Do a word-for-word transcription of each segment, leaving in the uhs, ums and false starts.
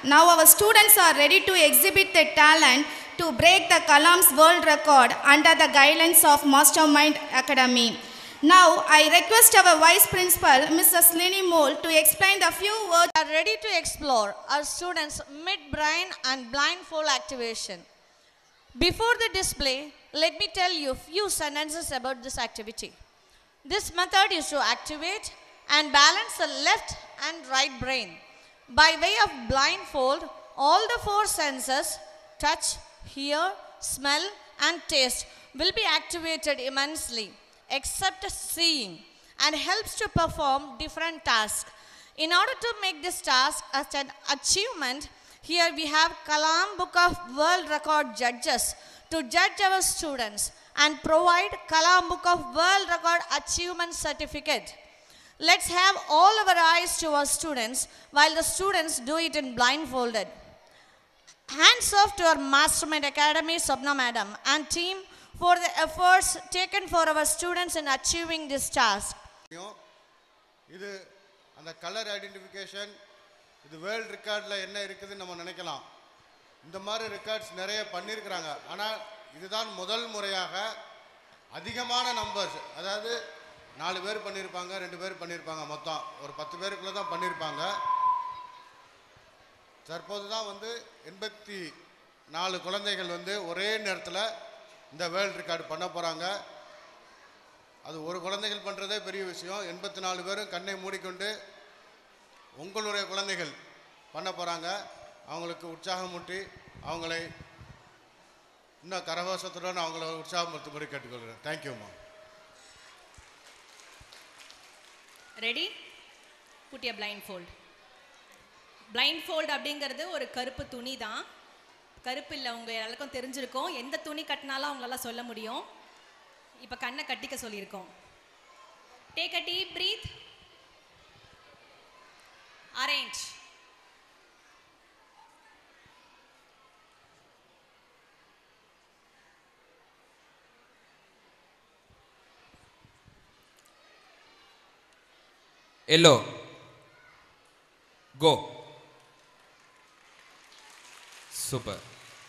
Now our students are ready to exhibit their talent to break the Kalams world record under the guidelines of MasterMind Academy. Now I request our Vice Principal, Missus Lini Mole, to explain the few words. We are ready to explore our students' mid-brain and blindfold activation. Before the display, let me tell you a few sentences about this activity. This method is to activate and balance the left and right brain. By way of blindfold, all the four senses, touch, hear, smell and taste, will be activated immensely, except seeing, and helps to perform different tasks. In order to make this task as an achievement, here we have Kalam Book of World Record judges to judge our students and provide Kalam Book of World Record Achievement Certificate. Let's have all our eyes to our students while the students do it in blindfolded. Hands off to our MasterMind Academy, Swapna Madam and team for the efforts taken for our students in achieving this task. இது அந்த colour identification இது world ரெக்கார்டில் என்ன இருக்குதுன்னு நம்ம நினைக்கலாம். இந்த மாதிரி ரெக்கார்ட்ஸ் நிறைய பண்ணியிருக்கிறாங்க. ஆனால் இதுதான் முதல் முறையாக அதிகமான நம்பர்ஸ், அதாவது நாலு பேர் பண்ணியிருப்பாங்க, ரெண்டு பேர் பண்ணியிருப்பாங்க, மொத்தம் ஒரு பத்து பேருக்குள்ளே தான் பண்ணியிருப்பாங்க. தற்போது தான் வந்து எண்பத்தி நாலு குழந்தைகள் வந்து ஒரே நேரத்தில் இந்த வேர்ல்ட் ரெக்கார்டு பண்ண போகிறாங்க. அது ஒரு குழந்தைகள் பண்ணுறதே பெரிய விஷயம். எண்பத்தி நாலு பேரும் கண்ணை மூடிக்கொண்டு உங்களுடைய குழந்தைகள் பண்ண போகிறாங்க. அவங்களுக்கு உற்சாகமூட்டி அவங்களை இன்னும் கரகோஷத்துடன் அவங்கள உற்சாகப்படுத்தும்படி கேட்டுக்கொள்கிறேன். தேங்க்யூம்மா. Ready? Put your blindfold. blindfold அப்படிங்கிறது ஒரு கருப்பு துணி தான். கருப்பு இல்லை, உங்கள் எல்லாருக்கும் தெரிஞ்சிருக்கும். எந்த துணி கட்டினாலும் அவங்களால சொல்ல முடியும். இப்போ கண்ணை கட்டிக்க சொல்லியிருக்கோம். Take a deep breath. Orange. Yellow. Go. Super.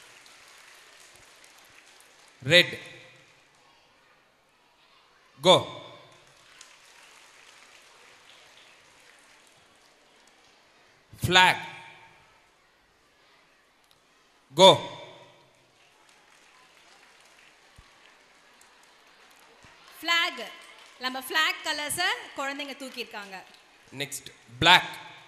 Red. Go. Flag. Go. Flag. நம்ம flag colors குழந்தைங்க தூக்கி இருக்காங்க. Next, black.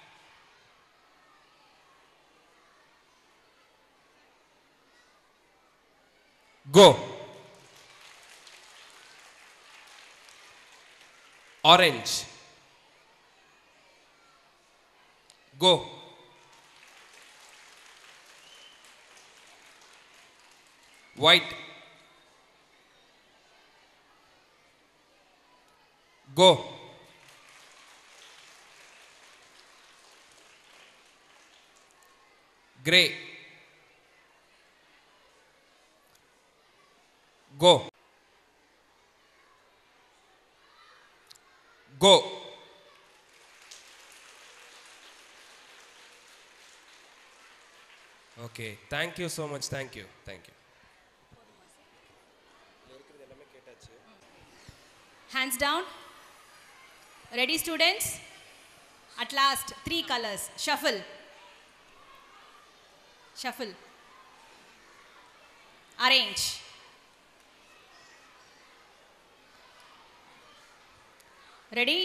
Go. Orange. Go. White. Go. Gray. Go. Go. Okay, thank you so much. Thank you. Thank you. Hands down. Ready, students? At last, three colors. Shuffle. Shuffle. Arrange. Ready?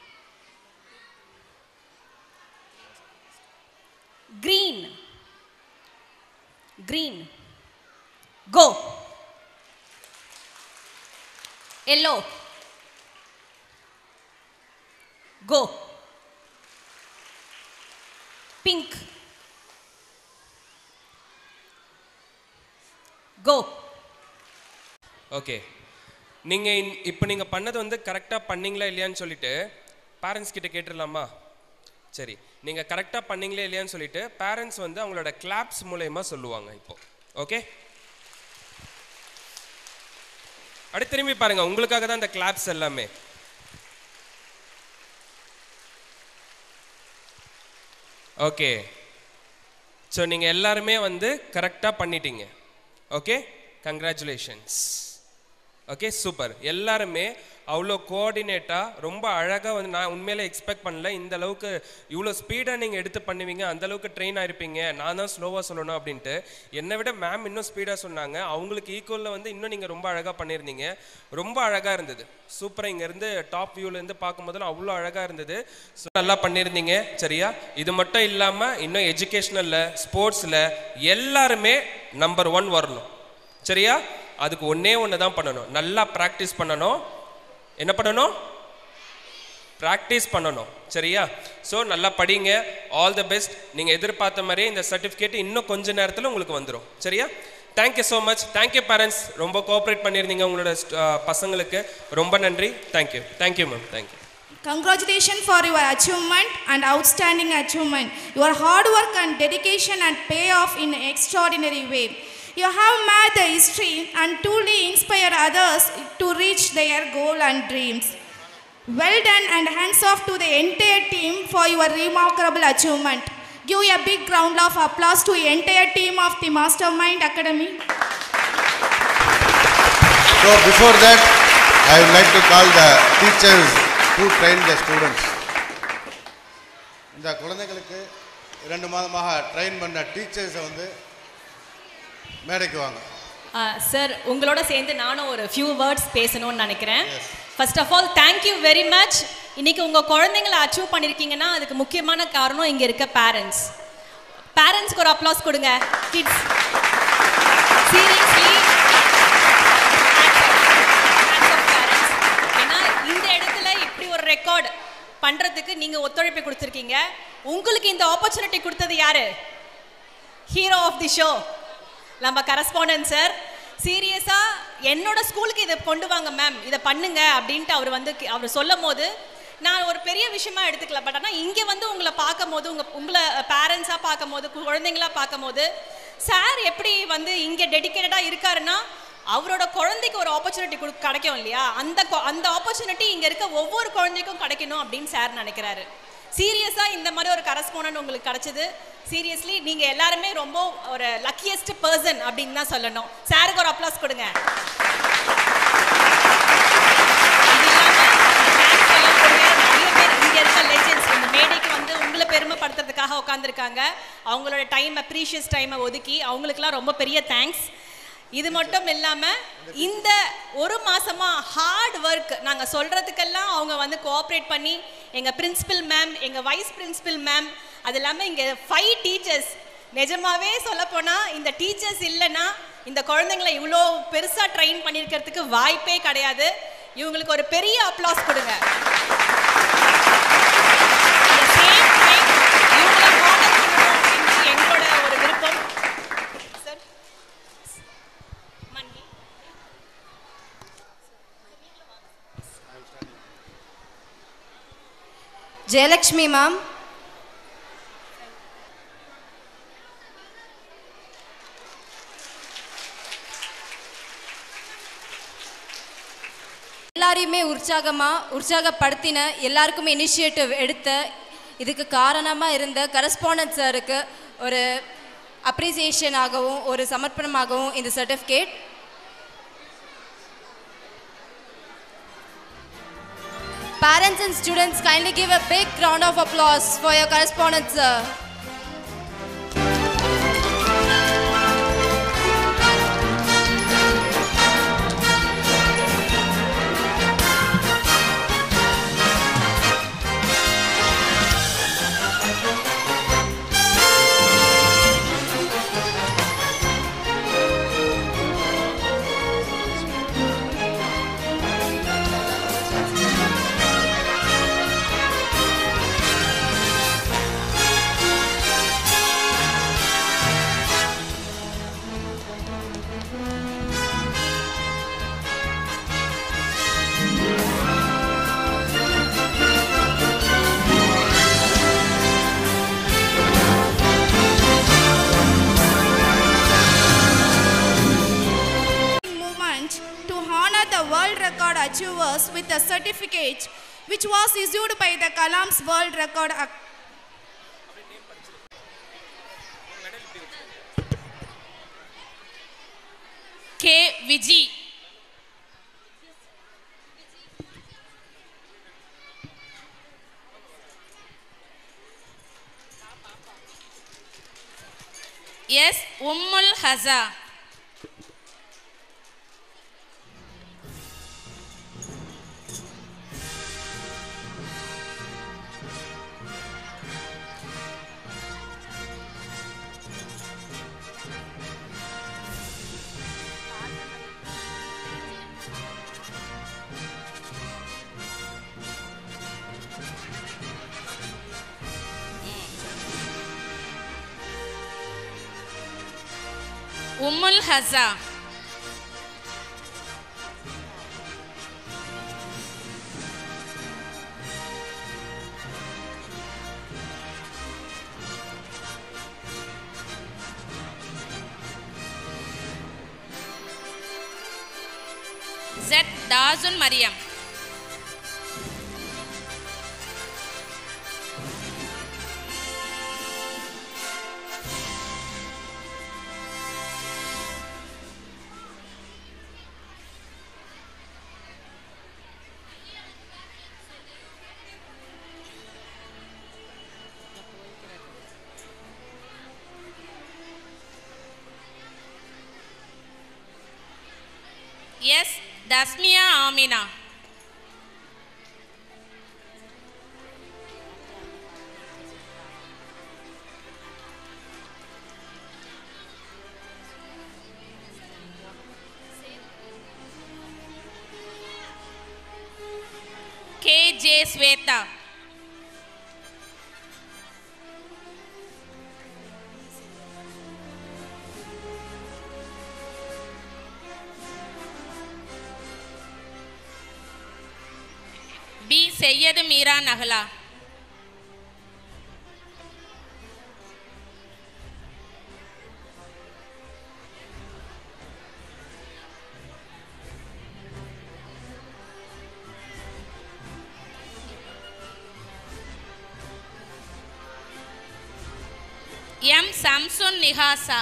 Green. Green. Go. Yellow. Go. Pink. Go. Okay. நீங்கள் இப்போ நீங்கள் பண்ணது வந்து கரெக்டாக பண்ணீங்களா இல்லையான்னு சொல்லிட்டு parents கிட்ட கேட்டுடலாமா? சரி, நீங்கள் கரெக்டாக பண்ணீங்களா இல்லையான்னு சொல்லிட்டு பேரண்ட்ஸ் வந்து அவங்களோட கிளாப்ஸ் மூலயமா சொல்லுவாங்க இப்போ. ஓகே, அப்படி திரும்பி பாருங்கள், உங்களுக்காக தான் இந்த கிளாப்ஸ் எல்லாமே. ஓகே, ஸோ நீங்கள் எல்லாருமே வந்து கரெக்டாக பண்ணிட்டீங்க. Okay, congratulations. Okay, super. எல்லாருமே அவ்வளோ கோஆர்டினேட்டாக ரொம்ப அழகாக வந்து நான் உண்மையிலே எக்ஸ்பெக்ட் பண்ணல இந்த அளவுக்கு இவ்வளோ ஸ்பீடாக நீங்கள் எடுத்து பண்ணுவீங்க, அந்தளவுக்கு ட்ரெயின் ஆகிருப்பீங்க, நான் தான் ஸ்லோவாக சொல்லணும் அப்படின்ட்டு. என்னை விட மேம் இன்னும் ஸ்பீடாக சொன்னாங்க. அவங்களுக்கு ஈக்குவலில் வந்து இன்னும் நீங்கள் ரொம்ப அழகாக பண்ணியிருந்தீங்க. ரொம்ப அழகாக இருந்தது. சூப்பராக இங்கேருந்து டாப் வியூலேருந்து பார்க்கும்போதெல்லாம் அவ்வளோ அழகாக இருந்தது. ஸோ நல்லா பண்ணியிருந்தீங்க. சரியா? இது மட்டும் இல்லாமல் இன்னும் எஜுகேஷ்னலில், ஸ்போர்ட்ஸில் எல்லாருமே நம்பர் ஒன் வரணும். சரியா? அதுக்கு ஒன்றே ஒன்று தான் பண்ணணும், நல்லா ப்ராக்டிஸ் பண்ணணும். என்ன பண்ணணும்? ப்ராக்டிஸ் பண்ணணும். சரியா? ஸோ நல்லா படிங்க. All the best. நீங்கள் எதிர்பார்த்த மாதிரியே இந்த சர்டிஃபிகேட் இன்னும் கொஞ்ச நேரத்தில் உங்களுக்கு வந்துடும். சரியா? Thank you so much. Thank you parents, ரொம்ப கோஆப்ரேட் பண்ணியிருந்தீங்க உங்களோட பசங்களுக்கு. ரொம்ப நன்றி. Thank you. Thank you ma'am. Thank you. Congratulations for your achievement and outstanding achievement. Your hard work and dedication and pay off in an extraordinary way. You have made the history and truly inspired others to reach their goal and dreams. Well done and hands off to the entire team for your remarkable achievement. Give a big round of applause to the entire team of the MasterMind Academy. So before that, I would like to call the teachers who train the students. இந்த குழந்தைகளுக்கு இரண்டு மாதமாக train பண்ண டீச்சர்ஸை வந்து மேடைக்கு வாங்க. Sir, உங்களோட சேர்ந்து நானும் ஒரு ஃபியூ வேர்ட்ஸ் பேசணும்னு நினைக்கிறேன். First of all thank you very much. இன்னைக்கு உங்கள் குழந்தைங்களை அச்சீவ் பண்ணியிருக்கீங்கன்னா அதுக்கு முக்கியமான காரணம் இங்கே இருக்க பேரண்ட்ஸ். பேரண்ட்ஸ்க்கு ஒரு அப்ளாஸ் கொடுங்க. கிட்ஸ் சீரியஸ்லி ஏன்னா இந்த இடத்துல இப்படி ஒரு ரெக்கார்ட் பண்ணுறதுக்கு நீங்கள் ஒத்துழைப்பு கொடுத்துருக்கீங்க. உங்களுக்கு இந்த ஆப்பர்ச்சுனிட்டி கொடுத்தது யாரு? ஹீரோ ஆஃப் தி ஷோ நம்ம கரஸ்பாண்டன்ட் சார். சீரியஸாக என்னோட ஸ்கூலுக்கு இதை கொண்டு வாங்க மேம், இதை பண்ணுங்க அப்படின்ட்டு அவர் வந்து அவர் சொல்லும் போது நான் ஒரு பெரிய விஷயமா எடுத்துக்கல. பட் ஆனால் இங்கே வந்து உங்களை பார்க்கும் போது, உங்கள் உங்களை பேரண்ட்ஸாக பார்க்கும் போது, குழந்தைங்களா பார்க்கும் போது சார் எப்படி வந்து இங்கே டெடிக்கேட்டடாக இருக்காருன்னா அவரோட குழந்தைக்கு ஒரு ஆப்பர்ச்சுனிட்டி கொடு கிடைக்கும் இல்லையா, அந்த அந்த ஆப்பர்ச்சுனிட்டி இங்கே இருக்க ஒவ்வொரு குழந்தைக்கும் கிடைக்கணும் அப்படின்னு சார் நினைக்கிறாரு. சீரியஸாக இந்த மாதிரி ஒரு கரஸ்பாண்டன்ட் உங்களுக்கு கிடைச்சது. சீரியஸ்லி நீங்கள் எல்லாருமே ரொம்ப ஒரு லக்கியஸ்ட் பர்சன் அப்படின்னு தான் சொல்லணும். சாருக்கு ஒரு அப்ளாஸ் கொடுங்க. நிறைய பேர் இங்கே இருக்க லெஜெண்ட்ஸ் இந்த மேடைக்கு வந்து உங்களை பெருமைப்படுத்துறதுக்காக உட்காந்துருக்காங்க. அவங்களோட டைமை, ப்ரீஷியஸ் டைமை ஒதுக்கி அவங்களுக்குலாம் ரொம்ப பெரிய தேங்க்ஸ். இது மட்டும் இல்லாமல் இந்த ஒரு மாதமாக ஹார்ட் ஒர்க் நாங்கள் சொல்கிறதுக்கெல்லாம் அவங்க வந்து கோஆப்ரேட் பண்ணி எங்கள் பிரின்சிபல் மேம், எங்கள் வைஸ் பிரின்சிபல் மேம், அது இல்லாமல் இங்கே ஃபைவ் டீச்சர்ஸ். நிஜமாகவே சொல்லப்போனால் இந்த டீச்சர்ஸ் இல்லைன்னா இந்த குழந்தைங்களை இவ்வளோ பெருசாக ட்ரெயின் பண்ணியிருக்கிறதுக்கு வாய்ப்பே கிடையாது. இவங்களுக்கு ஒரு பெரிய அப்ளாஸ் கொடுங்க. எங்களோட ஒரு விருப்பம். ஜெயலக்ஷ்மி மேம், எல்லாரையுமே உற்சாகமாக உற்சாகப்படுத்தின, எல்லாருக்குமே இனிஷியேட்டிவ் எடுத்த, இதுக்கு காரணமாக இருந்த கரஸ்பாண்டன்ட் சாருக்கு ஒரு அப்ரிசியேஷனாகவும் ஒரு சமர்ப்பணமாகவும் இந்த certificate. Parents and students, kindly give a big round of applause for your correspondent sir. World Record Achievers with a certificate which was issued by the Kalams World Record Ac Viji. S. Ummul Haza. Ummul Haza. Z. Dazun Mariam. Yes, Dasmia Amina. K J Sweta. B. Sayyid Meera Nahla. M. Samsun Nihasa.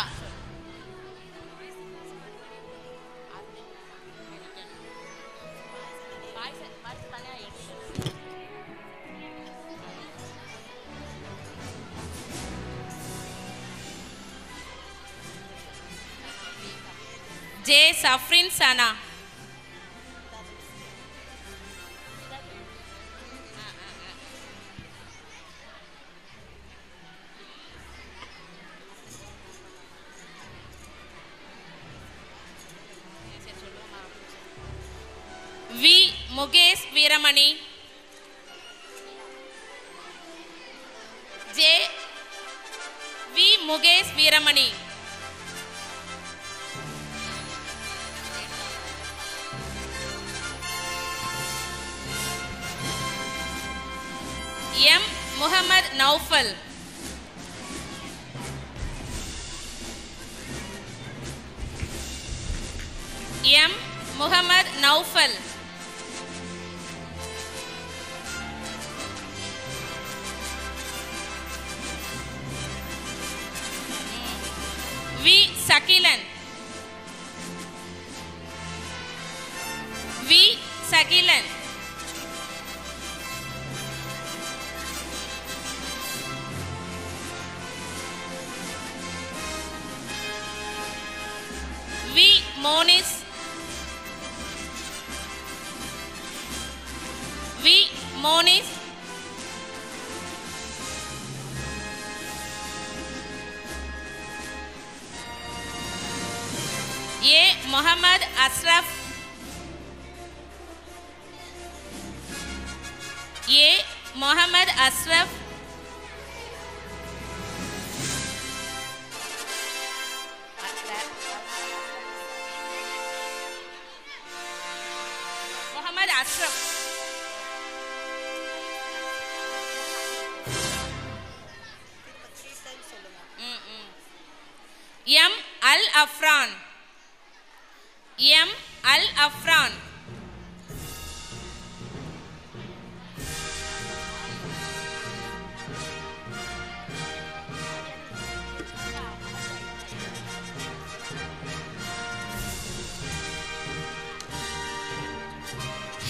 J. Safrin Sana. V. Mugesh Veeramani. J. V. Mugesh Veeramani. M. Muhammad Naufal. M. Muhammad Naufal. V. Sakilan. V. Sakilan. V. Monis. V. Monis. A. Muhammad Ashraf. A. Muhammad Ashraf. Muhammad Ashraf. M. Al Afran. M. Al Afran.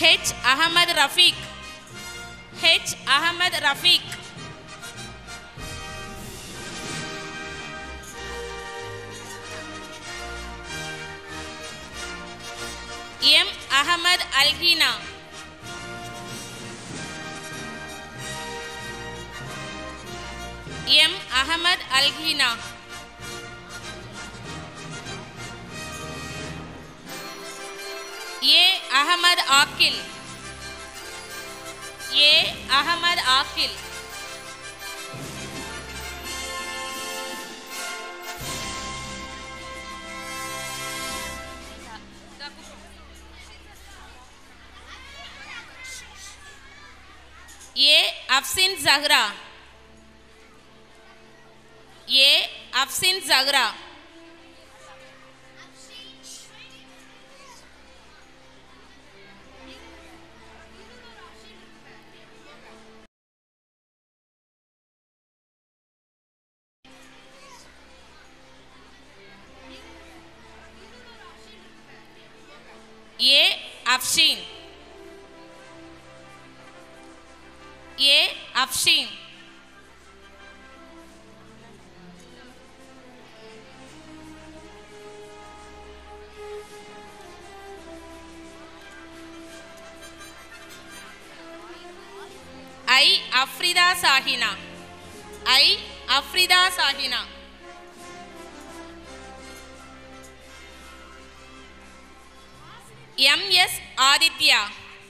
H. Ahmad Rafiq. H. Ahmad Rafiq. M. Ahmad Alghina. M. Ahmad Alghina. A. Ahmad Akil. A. Ahmad Akil. A. Afsin Zahra. A. Afsin Zahra. A. Afshin. A. Afshin. I. Afrida Sahina. I. Afrida Sahina. M. S. Aditya.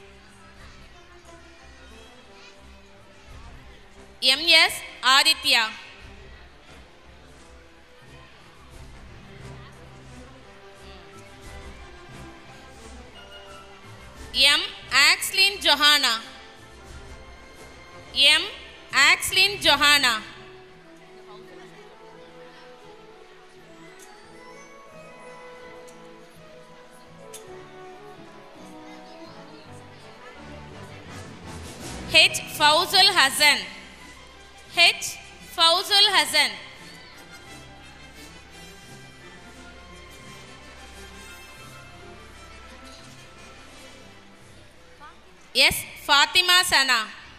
M. S. Aditya. M. Axlin Johanna. M. Axlin Johanna. H. Fauzul Hassan. H. Fauzul Hassan. S. Fatima Sana.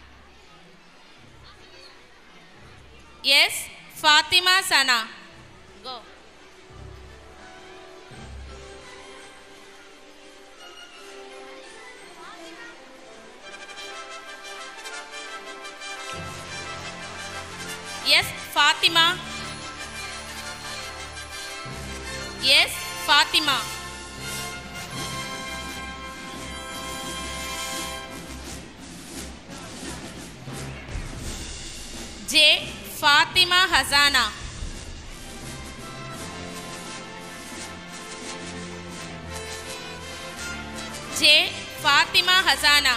Yes, Fatima Sana. Go. Yes, Fatima. Yes, Fatima. J. Fatima Hazana. J. Fatima Hazana.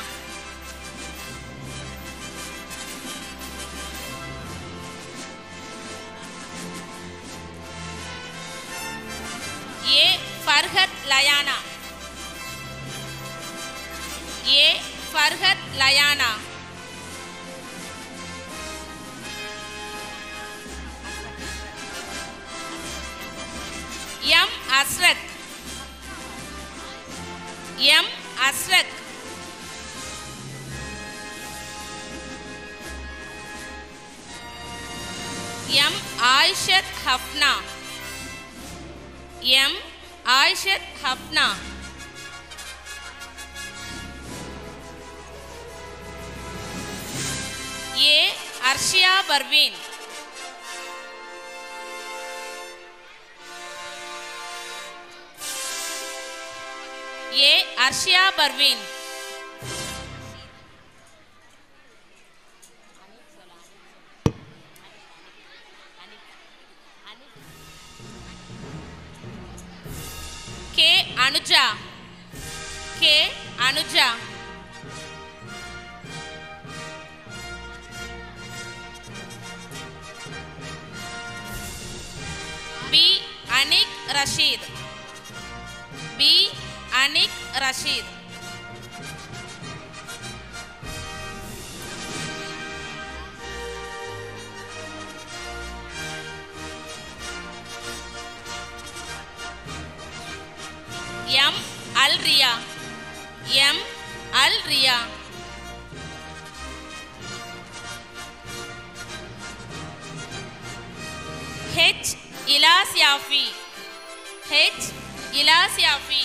A. Farhat Layana. A. Farhat Layana. M. Asrak. M. Asrak. M. Aishat Hafna. M. Aishat Hafna. A. Arshia Barveen. A. Arshia Barveen. K. Anuja. K. Anuja. B. Anik Rashid. B. Anik Rashid. M. Alria. M. Al-Riya. H. Ilas Yafi. H. Ilas Yafi.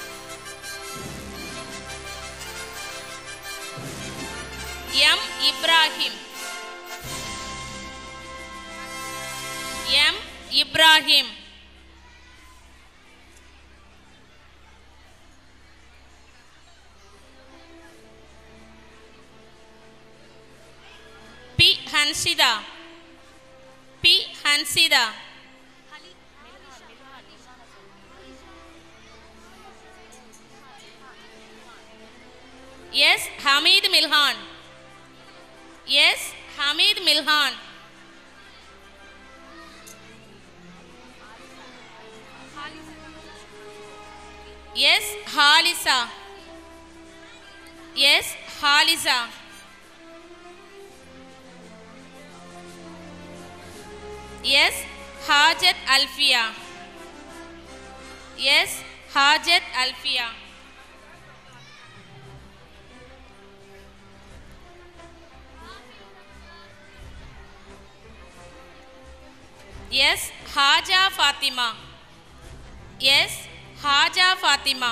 M. Ibrahim. M. Ibrahim. P. Hansida. P. Hansida. Yes. Hamid Milhan. Yes. Hamid Milhan. Yes. Halisa. Yes. Halisa. Yes. Hajat Alfia. Yes. Hajat Alfia. Yes. Haja Fatima. Yes. Haja Fatima.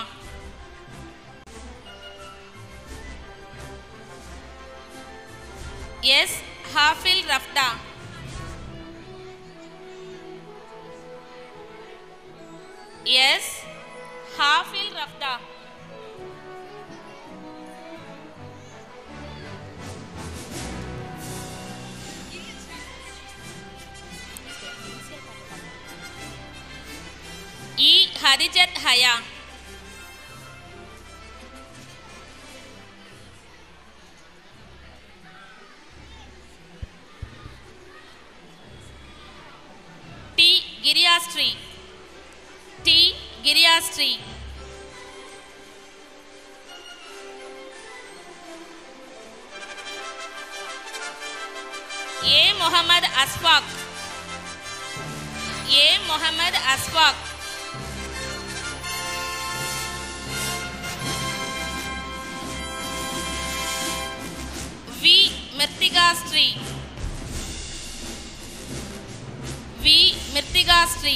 Yes. Hafil Rafda. Yes. Hafil Rafda. E. Hadijat Haya. T. Giryastri. T. Giryastri. A. Muhammad Asfaq. A. Muhammad Asfaq. V. Mirtigastri. V. Mirtigastri.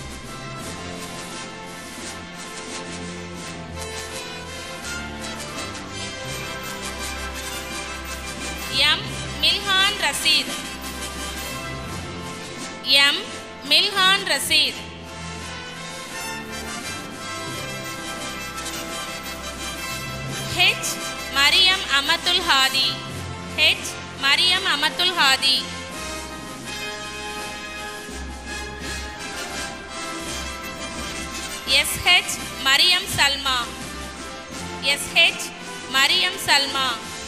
M. Milhan Rasid. M. Milhan Rasid. H. Mariam Amatul Hadi. H. Mariam Amatul Hadi. S. H. Mariam Salma. S. H. Mariam Salma.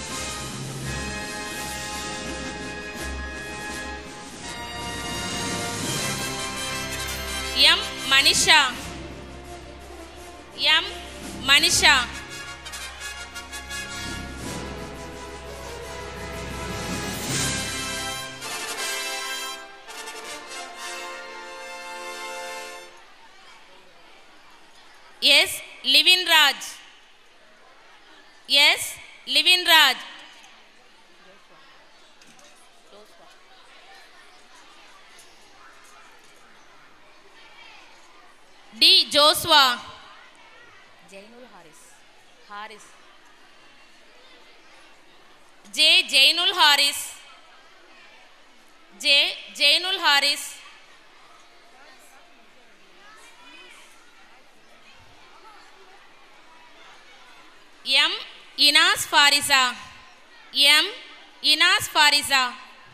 M. Manisha. M. Manisha. Yes. Livin Raj. Yes. Livin Raj. D. Joshua. Jainul Haris. Haris. J. Jainul Haris. J. Jainul Haris. M. Inas Fariza. M. Inas Fariza.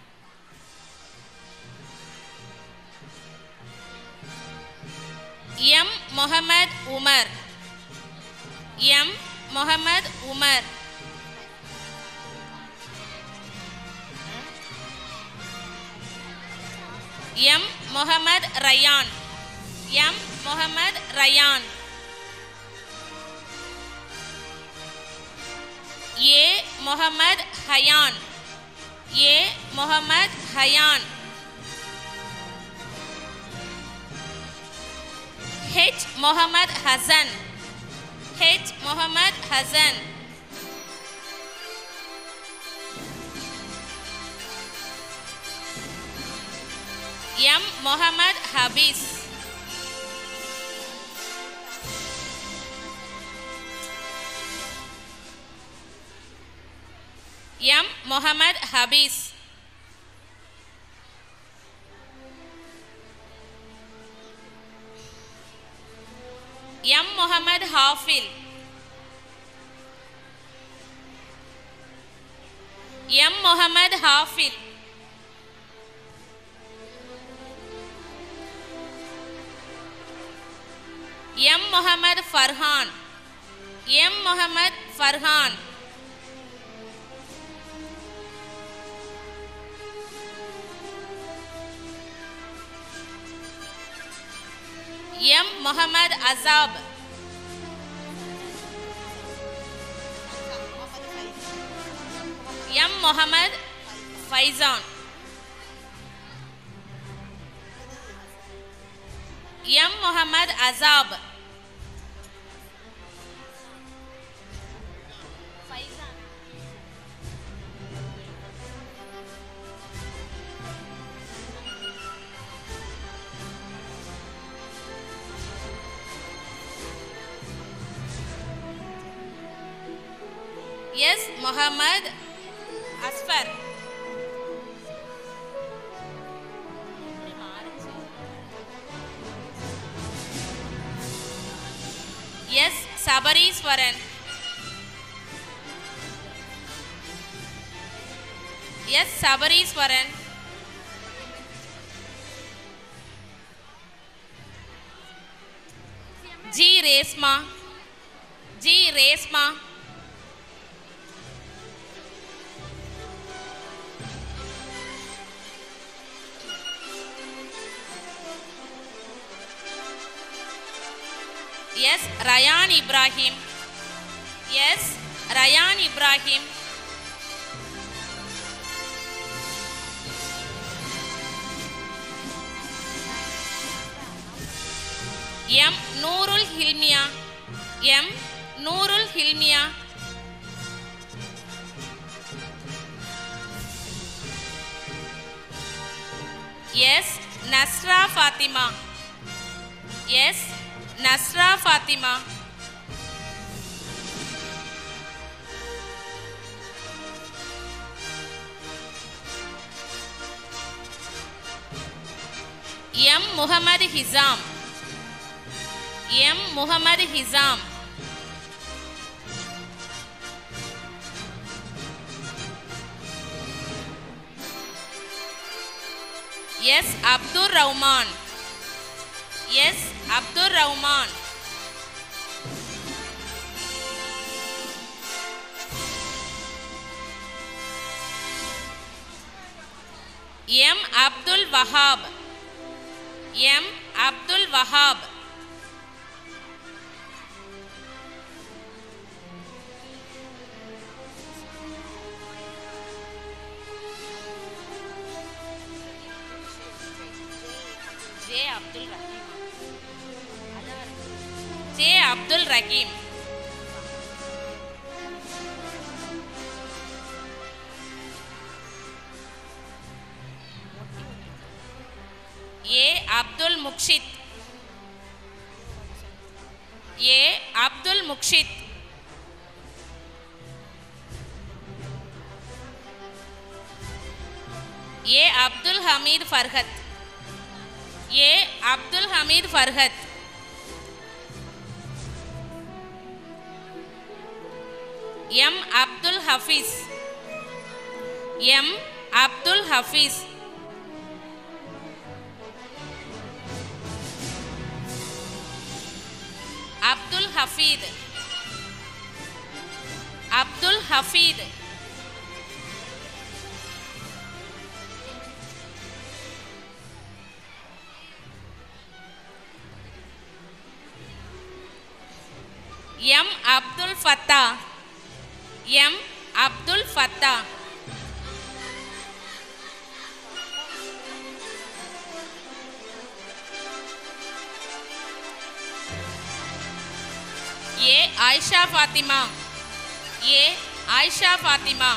M. Muhammad Umar. M. Muhammad Umar. M. Muhammad Rayyan. M. Muhammad Rayyan. A. Muhammad Hayyan. A. Muhammad Hayyan. H. Muhammad Hassan. H. Muhammad Hassan. M. Mohammed Habis. M. Mohammed Habis. M. Mohammed Hafil. M. Mohammed Hafil. M. Mohammed Farhan. M. Mohammed Farhan. M. Mohammed Azab. M. Mohammed Faizan. M. Mohammed Azab. Faizan. Yes, Mohammed Asfar. Yes, Sabariswaran. Yes, Sabariswaran. G. Resma. G. Resma. Yes, Rayan Ibrahim. Yes, Rayan Ibrahim. M. Noorul Hilmia. M. Noorul Hilmia. Yes, Nasra Fatima. Yes, Nasra Fatima. M. Muhammad Hizam. M. Muhammad Hizam. Yes, Abdur Rahman. Yes, Abdur Rahman. M. Abdul Wahab. M. Abdul Wahab. J. Abdul Rahim. J. Abdul Rahim. A. Abdul Mukshit. A. Abdul Mukshit. A. Abdul Hamid Farhat. A. Abdul Hamid Farhat. M. Abdul Hafiz. M. Abdul Hafiz. Abdul Hafid. Abdul Hafid. M. Abdul Fattah. M. Abdul Fattah. A. Aisha Fatima. A. Aisha Fatima.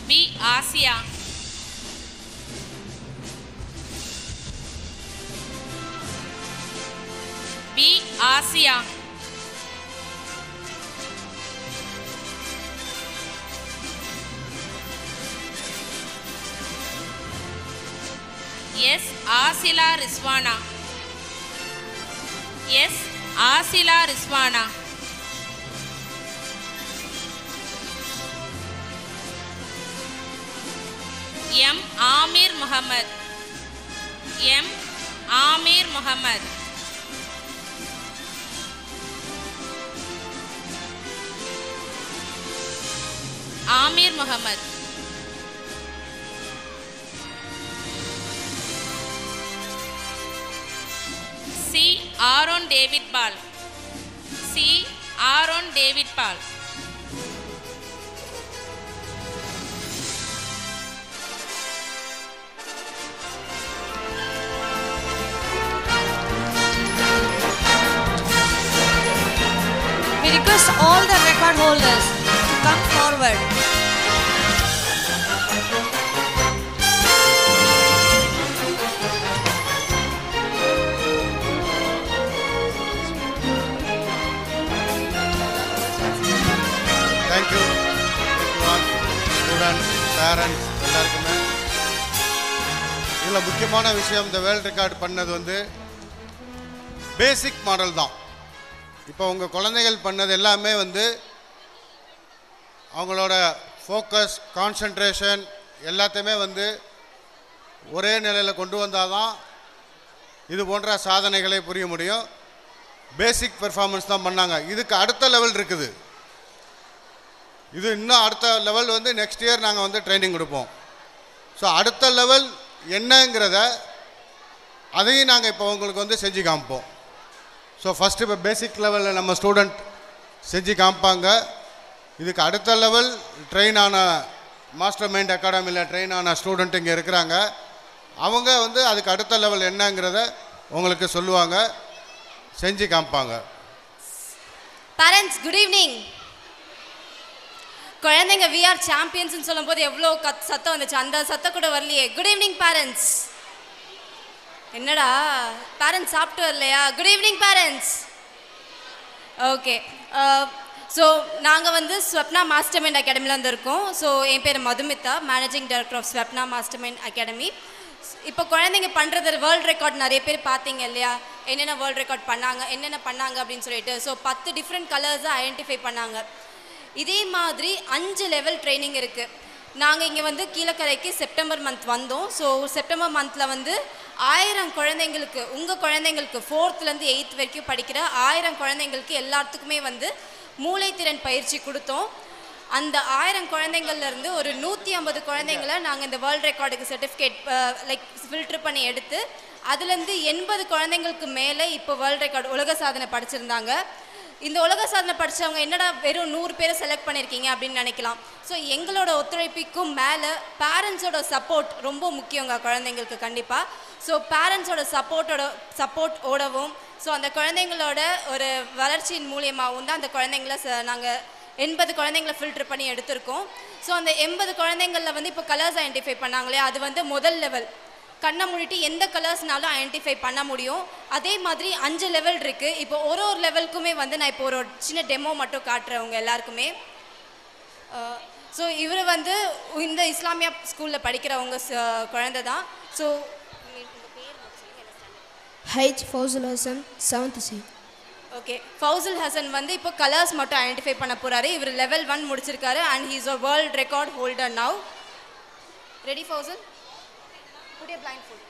B. Asia. B. Asia. Yes. Asila Rizwana. Yes. Asila Rizwana. M. Amir Muhammad. M. Amir Muhammad. Amir Muhammad. C. Aaron David Paul. C. Aaron David Paul. We request all the record holders to come forward. Thank you. Thank you all. Students, parents, எல்லாருக்குமே. இதில் முக்கியமான விஷயம் இந்த world record பண்ணது வந்து basic model தான். இப்போ உங்கள் குழந்தைகள் பண்ணது எல்லாமே வந்து அவங்களோட ஃபோக்கஸ், கான்சன்ட்ரேஷன் எல்லாத்தையுமே வந்து ஒரே நிலையில் கொண்டு வந்தால் தான் இது போன்ற சாதனைகளை புரிய முடியும். பேசிக் பெர்ஃபார்மன்ஸ் தான் பண்ணாங்க. இதுக்கு அடுத்த லெவல் இருக்குது. இது இன்னும் அடுத்த லெவல் வந்து நெக்ஸ்ட் இயர் நாங்கள் வந்து ட்ரைனிங் கொடுப்போம். ஸோ அடுத்த லெவல் என்னங்கிறத அதையும் நாங்கள் இப்போ உங்களுக்கு வந்து செஞ்சு காமிப்போம். ஸோ ஃபஸ்ட்டு இப்போ பேசிக் லெவலில் நம்ம ஸ்டூடெண்ட் செஞ்சு காமிப்பாங்க. இதுக்கு அடுத்த லெவல் ட்ரெயின் ஆன மாஸ்டர் மைண்ட் அகாடமியில் ட்ரெயின் ஆன ஸ்டூடெண்ட் இங்கே இருக்கிறாங்க. அவங்க வந்து அதுக்கு அடுத்த லெவல் என்னங்கிறத உங்களுக்கு சொல்லுவாங்க, செஞ்சு காமிப்பாங்க. Parents good evening. குழந்தைங்க வி ஆர் சாம்பியன்ஸ்னு சொல்லும்போது எவ்வளோ கத் சத்தம் வந்துச்சு, அந்த சத்தம் கூட வரலையே. Good evening parents. என்னடா பேரண்ட்ஸ் சாப்பிட்டு வரலையா? Good evening parents. Okay, so நாங்கள் வந்து ஸ்வப்னா மாஸ்டர் மைண்ட் அகாடமியில் வந்து இருக்கோம். ஸோ என் பேர் Madhumitha, managing director of Swapna master mind academy. இப்போ குழந்தைங்க பண்ணுறது வேர்ல்டு ரெக்கார்ட் நிறைய பேர் பார்த்தீங்க இல்லையா, என்னென்ன வேர்ல்டு ரெக்கார்ட் பண்ணாங்க, என்னென்ன பண்ணாங்க அப்படின்னு சொல்லிட்டு. ஸோ பத்து டிஃப்ரெண்ட் கலர்ஸை ஐடென்டிஃபை பண்ணாங்க. இதே மாதிரி அஞ்சு லெவல் ட்ரைனிங் இருக்குது. நாங்கள் இங்கே வந்து கீழக்கரைக்கு செப்டம்பர் மந்த் வந்தோம். ஸோ செப்டம்பர் மந்தில் வந்து ஆயிரம் குழந்தைங்களுக்கு, உங்கள் குழந்தைங்களுக்கு ஃபோர்த்துலேருந்து எயித் வரைக்கும் படிக்கிற ஆயிரம் குழந்தைங்களுக்கு எல்லாத்துக்குமே வந்து மூளைத்திறன் பயிற்சி கொடுத்தோம். அந்த ஆயிரம் குழந்தைங்கள்லேருந்து ஒரு நூற்றி ஐம்பது குழந்தைங்களை நாங்கள் இந்த வேர்ல்டு ரெக்கார்டுக்கு சர்டிஃபிகேட் லைக் ஃபில்ட்ரு பண்ணி எடுத்து அதுலேருந்து எண்பது குழந்தைங்களுக்கு மேலே இப்போ வேர்ல்டு ரெக்கார்டு உலக சாதனை படிச்சிருந்தாங்க. இந்த உலக சாதனை படித்தவங்க என்னடா வெறும் நூறு பேரை செலக்ட் பண்ணியிருக்கீங்க அப்படின்னு நினைக்கலாம். ஸோ எங்களோட ஒத்துழைப்புக்கும் மேலே பேரண்ட்ஸோட சப்போர்ட் ரொம்ப முக்கியங்க குழந்தைங்களுக்கு கண்டிப்பாக. ஸோ பேரண்ட்ஸோட சப்போர்ட்டோட சப்போர்ட் ஓடவும், ஸோ அந்த குழந்தைங்களோட ஒரு வளர்ச்சியின் மூலியமாகவும் தான் அந்த குழந்தைங்கள ச நாங்கள் எண்பது குழந்தைங்கள ஃபில்டர் பண்ணி எடுத்திருக்கோம். ஸோ அந்த எண்பது குழந்தைங்களில் வந்து இப்போ கலர்ஸ் ஐடென்டிஃபை பண்ணாங்களே, அது வந்து முதல் லெவல். கண்ணை மூடிட்டு எந்த கலர்ஸ்னாலும் ஐடென்டிஃபை பண்ண முடியும். அதே மாதிரி அஞ்சு லெவல் இருக்குது. இப்போ ஒரு ஒரு லெவலுக்குமே வந்து நான் இப்போ ஒரு சின்ன டெமோ மட்டும் காட்டுறவங்க எல்லாருக்குமே. ஸோ இவர் வந்து இந்த இஸ்லாமியா ஸ்கூலில் படிக்கிறவங்க குழந்தை தான். ஸோ ஹைச் Fousul Hasan, seventh C. Okay, Fousul Hasan வந்து இப்போ கலர்ஸ் மட்டும் ஐடென்டிஃபை பண்ண போகிறாரு. இவர் லெவல் ஒன் முடிச்சிருக்காரு and he is a world record holder now. Ready Fousul? Put your blindfold.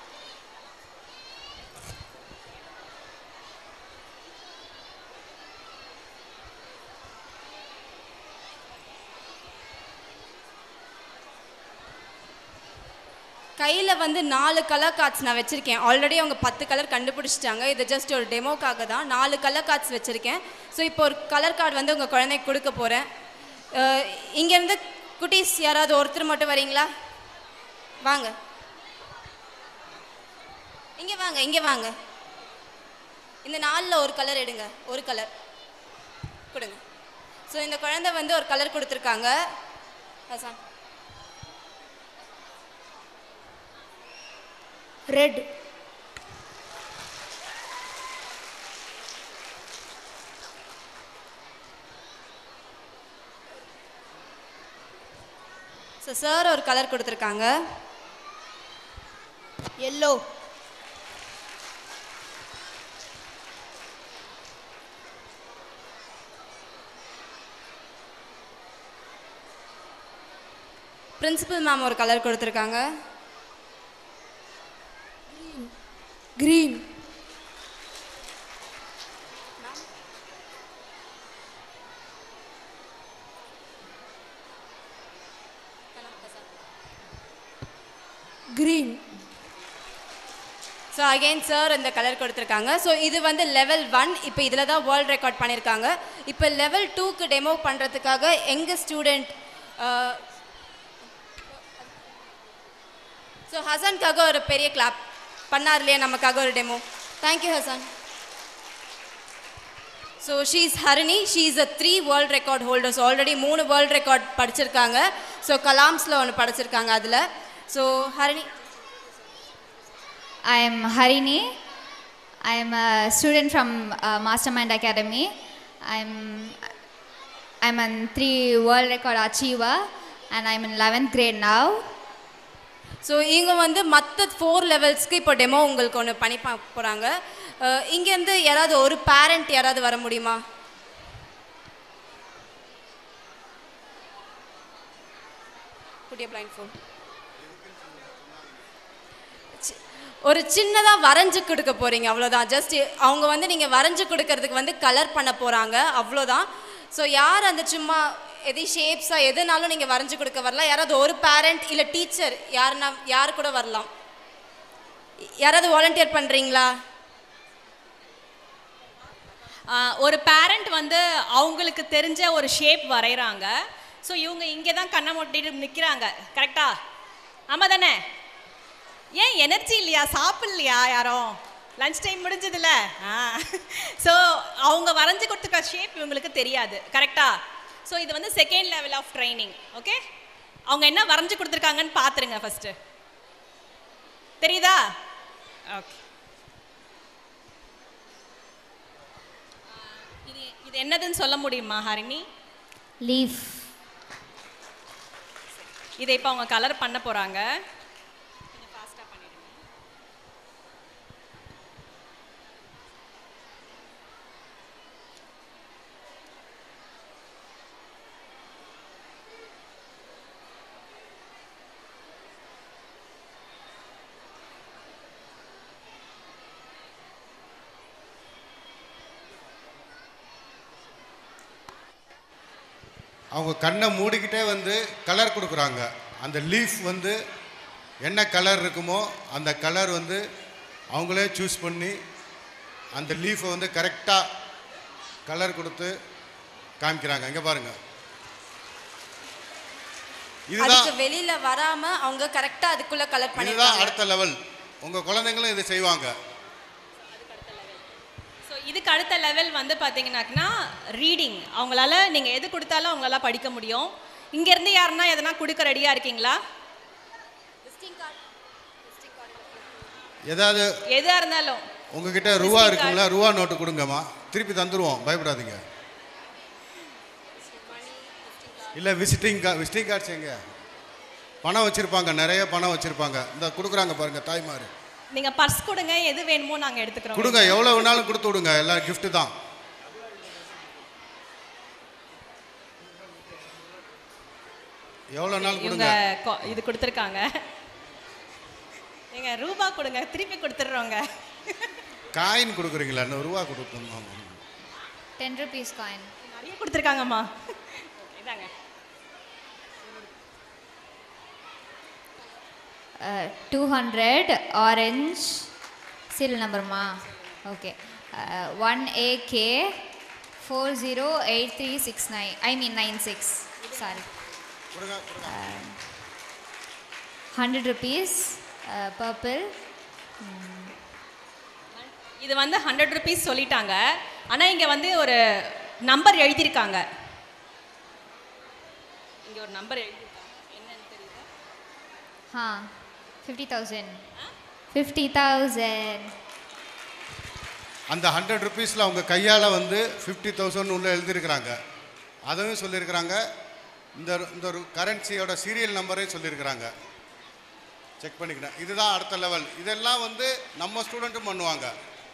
கையில் வந்து நாலு கலர் கார்ட்ஸ் நான் வச்சுருக்கேன். ஆல்ரெடி அவங்க பத்து கலர் கண்டுபிடிச்சிட்டாங்க. இது ஜஸ்ட் ஒரு டெமோக்காக தான். நாலு கலர் கார்ட்ஸ் வச்சுருக்கேன். ஸோ இப்போ ஒரு கலர் கார்டு வந்து உங்கள் குழந்தைக்கு கொடுக்க போகிறேன். இங்கேருந்து குட்டீஸ் யாராவது ஒருத்தர் மட்டும் வரீங்களா? வாங்க, இங்கே வாங்க, இங்கே வாங்க. இந்த நாலில் ஒரு கலர் எடுங்க, ஒரு கலர் கொடுங்க. ஸோ இந்த குழந்தை வந்து ஒரு கலர் கொடுத்துருக்காங்க. ஹசான் Red. ஸோ சார் ஒரு கலர் கொடுத்துருக்காங்க. Yellow. பிரின்சிபல் மேம் ஒரு கலர் கொடுத்துருக்காங்க. Green. Green. So again sir இந்த கலர் கொடுத்துருக்காங்க. ஸோ இது வந்து லெவல் ஒன். இப்போ இதில் தான் வேர்ல்ட் ரெக்கார்ட் பண்ணியிருக்காங்க. இப்போ லெவல் டூக்கு டெமோ பண்ணுறதுக்காக எங்கள் ஸ்டூடெண்ட் ஸோ ஹசனுக்காக ஒரு பெரிய கிளாப் பண்ணார் இல்லையா நமக்காக ஒரு demo. Thank you Hasan. So she is Harini. She is a three world record holders. Already மூணு வேர்ல்ட் ரெக்கார்ட் படிச்சிருக்காங்க. ஸோ கலாம்ஸில் ஒன்று படிச்சிருக்காங்க அதில். So Harini. I am Harini. I am a student from uh, MasterMind Academy. I'm I'm a three world record achiever and I'm in eleventh grade now. So இங்கே வந்து மற்ற four லெவல்ஸ்க்கு இப்போ டெமோ உங்களுக்கு ஒன்று பண்ணி பார்க்க போகிறாங்க. இங்கேருந்து யாராவது ஒரு பேரண்ட் யாராவது வர முடியுமா? புதிய பிளைண்ட் ஃபோன் ஒரு சின்னதாக வரைஞ்சி கொடுக்க போகிறீங்க, அவ்வளோதான். ஜஸ்ட் அவங்க வந்து நீங்கள் வரைஞ்சி கொடுக்கறதுக்கு வந்து கலர் பண்ண போகிறாங்க, அவ்வளோதான். ஸோ யார் அந்த சும்மா எது ஷேப்ஸாக எதுனாலும் நீங்கள் வரைஞ்சி கொடுக்க வரலாம். யாராவது ஒரு பேரண்ட் இல்லை டீச்சர் யாருன்னா யார் கூட வரலாம். யாராவது வாலண்டியர் பண்ணுறீங்களா? ஒரு பேரண்ட் வந்து அவங்களுக்கு தெரிஞ்ச ஒரு ஷேப் வரைகிறாங்க. ஸோ இவங்க இங்கே தான் கண்ணை மூட்டிட்டு நிற்கிறாங்க. கரெக்டா? ஆமாம் தானே? ஏன் எனர்ஜி இல்லையா? சாப்பிட்லையா யாரும்? லன்ச் டைம் முடிஞ்சதில்ல. ஆ ஸோ அவங்க வரைஞ்சி கொடுத்துருக்க ஷேப் இவங்களுக்கு தெரியாது. கரெக்டா? ஸோ இது வந்து second level of training. Okay, அவங்க என்ன வரைஞ்சி கொடுத்துருக்காங்கன்னு பார்த்துருங்க ஃபஸ்ட்டு. தெரியுதா? ஓகே. இது இது என்னதுன்னு சொல்ல முடியுமா ஹரிணி? லீஃப். இதை இப்போ அவங்க கலர் பண்ண போகிறாங்க. அவங்க கண்ணை மூடிக்கிட்டே வந்து கலர் கொடுக்குறாங்க. அந்த லீஃப் வந்து என்ன கலர் இருக்குமோ அந்த கலர் வந்து அவங்களே சூஸ் பண்ணி அந்த லீஃபை வந்து கரெக்டாக கலர் கொடுத்து காமிக்கிறாங்க. இங்கே பாருங்கள், இதுதான் வெளியில வராம அவங்க கரெக்டா அதுக்குள்ள கலர் பண்ணி. இதுதான் அடுத்த லெவல். உங்கள் குழந்தைங்களும் இதை செய்வாங்க. இதுக்கு அடுத்த லெவல் வந்து பார்த்தீங்கன்னாக்குனா ரீடிங். அவங்களால நீங்கள் எது கொடுத்தாலும் அவங்களால படிக்க முடியும். இங்கேருந்து யாருன்னா எதனா கொடுக்க ரெடியாக இருக்கீங்களா? ஏதாவது எதாக இருந்தாலும் உங்ககிட்ட ரூபா இருக்குங்களா? ரூபா நோட்டு கொடுங்கம்மா, திருப்பி தந்துடுவோம், பயப்படாதீங்க. இல்லை விசிட்டிங் கார்டு. விசிட்டிங் கார்ட்ஸ் எங்க? பணம் வச்சுருப்பாங்க, நிறைய பணம் வச்சுருப்பாங்க. இந்த கொடுக்குறாங்க பாருங்கள் தாய்மார். நீங்கள் பர்ஸ் கொடுங்க, எது வேணுமோ நாங்கள் எடுத்துக்கிறோம். கொடுங்க, எவ்வளோ வேணாலும் கொடுத்து விடுங்க, எல்லாம் கிஃப்ட்டு தான். எவ்வளோ நாள் கொடுங்க. இது கொடுத்துருக்காங்க. நீங்கள் ரூபா கொடுங்க, திருப்பி கொடுத்துட்றோங்க. காயின் கொடுக்குறீங்களா? இன்னும் ரூபா கொடுக்கணும். டென் ருபீஸ் காயின் நிறைய கொடுத்துருக்காங்கம்மா. இதாங்க டூ ஹண்ட்ரட் ஆரஞ்ச் சீரியல் நம்பர்மா. Okay, one AK four zero eight three six nine I mean nine six sorry hundred rupees purple. இது வந்து ஹண்ட்ரட் ருபீஸ் சொல்லிட்டாங்க. ஆனால் இங்கே வந்து ஒரு நம்பர் எழுதியிருக்காங்க. இங்கே ஒரு நம்பர் எழுதியிருக்காங்க. என்னன்னு தெரியுதா? ஆ ஃபிஃப்டி தௌசண்ட் fifty thousand. அந்த ஹண்ட்ரட் ருபீஸில் அவங்க கையால் வந்து ஃபிஃப்டி தௌசண்ட் உள்ள எழுதியிருக்கிறாங்க. அதுவும் சொல்லியிருக்கிறாங்க. இந்த இந்த ஒரு கரன்சியோட சீரியல் நம்பரையும் சொல்லியிருக்கிறாங்க. செக் பண்ணிக்கிறேன். இதுதான் அடுத்த லெவல். இதெல்லாம் வந்து நம்ம ஸ்டூடெண்ட்டும் பண்ணுவாங்க.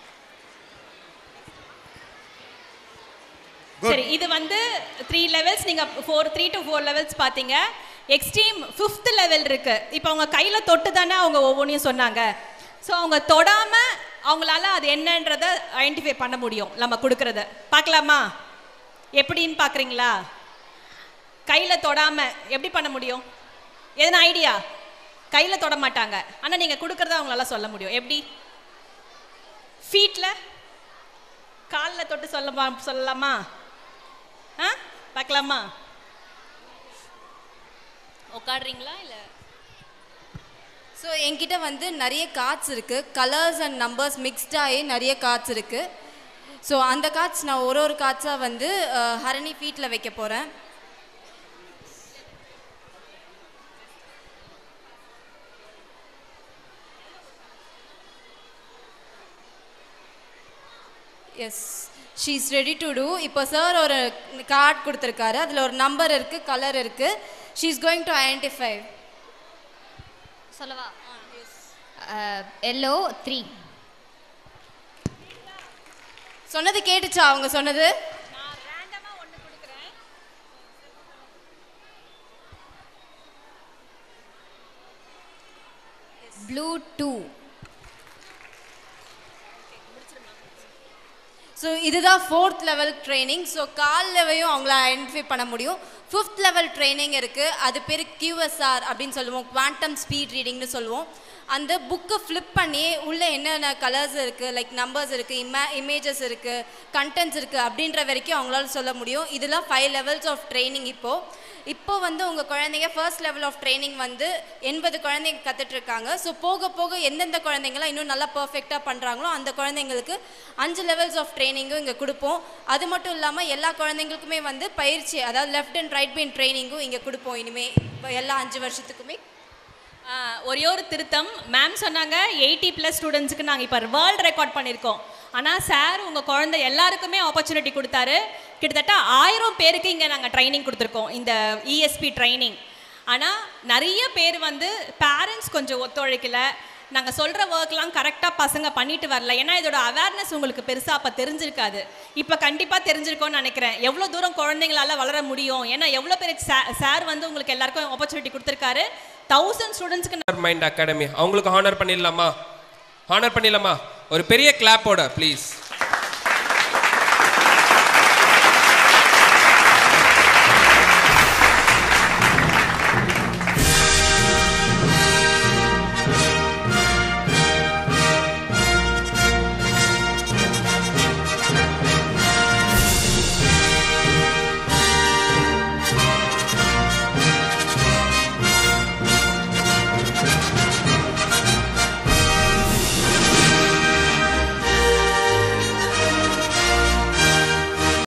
சரி, இது வந்து த்ரீ லெவல்ஸ். நீங்கள் four three to four levels பார்த்தீங்க. எக்ஸ்ட்ரீம் ஃபிஃப்த் லெவல் இருக்குது. இப்போ அவங்க கையில் தொட்டு தானே அவங்க ஒவ்வொன்றையும் சொன்னாங்க. ஸோ அவங்க தொடாமல் அவங்களால அது என்னன்றதை ஐடென்டிஃபை பண்ண முடியும் நம்ம கொடுக்குறத. பார்க்கலாமா எப்படின்னு பார்க்குறீங்களா? கையில் தொடாமல் எப்படி பண்ண முடியும்? எதனா ஐடியா? கையில் தொட மாட்டாங்க, ஆனால் நீங்கள் கொடுக்குறத அவங்களால சொல்ல முடியும். எப்படி? ஃபீட்டில் காலில் தொட்டு சொல்ல சொல்லலாமா? ஆ பார்க்கலாமா? உட்காடுறீங்களா இல்லை? ஸோ என்கிட்ட வந்து நிறைய கார்ட்ஸ் இருக்குது. கலர்ஸ் அண்ட் நம்பர்ஸ் மிக்ஸ்டாகி நிறைய கார்ட்ஸ் இருக்குது. ஸோ அந்த கார்ட்ஸ் நான் ஒரு ஒரு கார்ட்ஸாக வந்து ஹரணி ஃபீட்டில் வைக்க போகிறேன். Yes, she is ready to do. இப்போ சார் ஒரு கார்டு கொடுத்துருக்காரு. அதில் ஒரு நம்பர் இருக்குது, கலர் இருக்குது. She is going to identify. சொல்லவா? Yellow three. சொன்னது கேட்டுச்சா? அவங்க சொன்னது ப்ளூ டூ. ஸோ இதுதான் ஃபோர்த் லெவல் ட்ரைனிங். ஸோ கால் லெவலையும் அவங்கள ஐடென்டிஃபை பண்ண முடியும். ஃபிஃப்த் லெவல் ட்ரைனிங் இருக்குது. அது பேர் கியூஎஸ்ஆர் அப்படின்னு சொல்லுவோம், குவாண்டம் ஸ்பீட் ரீடிங்னு சொல்லுவோம். அந்த புக்கை ஃப்ளிப் பண்ணி உள்ளே என்னென்ன கலர்ஸ் இருக்குது, லைக் நம்பர்ஸ் இருக்குது, இமே இமேஜஸ் இருக்குது, கண்டென்ட்ஸ் இருக்குது அப்படின்ற வரைக்கும் அவங்களால சொல்ல முடியும். இதெல்லாம் ஃபைவ் லெவல்ஸ் ஆஃப் ட்ரைனிங். இப்போது இப்போ வந்து உங்கள் குழந்தைங்க ஃபர்ஸ்ட் லெவல் ஆஃப் ட்ரைனிங் வந்து எண்பது குழந்தைங்க கற்றுட்ருக்காங்க. ஸோ போக போக எந்தெந்த குழந்தைங்களாம் இன்னும் நல்லா பர்ஃபெக்டாக பண்ணுறாங்களோ அந்த குழந்தைங்களுக்கு அஞ்சு லெவல்ஸ் ஆஃப் ட்ரைனிங்கும் இங்கே கொடுப்போம். அது மட்டும் இல்லாமல் எல்லா குழந்தைங்களுக்குமே வந்து பயிற்சி, அதாவது லெஃப்ட் அண்ட் ரைட் பெயின் ட்ரைனிங்கும் இங்கே கொடுப்போம் இனிமேல் இப்போ எல்லா அஞ்சு வருஷத்துக்குமே. ஒரே ஒரு திருத்தம், மேம் சொன்னாங்க எயிட்டி ப்ளஸ் ஸ்டூடெண்ட்ஸுக்கு நாங்கள் இப்போ வேர்ல்டு ரெக்கார்ட் பண்ணியிருக்கோம். ஆனால் சார் உங்கள் குழந்தை எல்லாருக்குமே ஆப்பர்ச்சுனிட்டி கொடுத்தாரு. கிட்டத்தட்ட ஆயிரம் பேருக்கு இங்கே நாங்கள் ட்ரைனிங் கொடுத்துருக்கோம், இந்த இஎஸ்பி ட்ரைனிங். ஆனால் நிறைய பேர் வந்து பேரண்ட்ஸ் கொஞ்சம் ஒத்துழைக்கலை. நாங்கள் சொல்கிற ஒர்க்லாம் கரெக்டாக பசங்க பண்ணிட்டு வரல. ஏன்னா இதோட அவேர்னஸ் உங்களுக்கு பெருசாக அப்போ தெரிஞ்சிருக்காது. இப்போ கண்டிப்பாக தெரிஞ்சிருக்கோன்னு நினைக்கிறேன், எவ்வளோ தூரம் குழந்தைங்களால வளர முடியும். ஏன்னா எவ்வளோ பேர் சார் வந்து உங்களுக்கு எல்லாருக்கும் ஆப்பர்ச்சுனிட்டி கொடுத்துருக்காரு. தௌசண்ட் ஸ்டூடெண்ட்ஸ்க்கு மைண்ட் அகாடமி அவங்களுக்கு ஹானர் பண்ணிடலாமா? ஹானர் பண்ணிடலாமா? ஒரு பெரிய கிளாப்போட ப்ளீஸ்.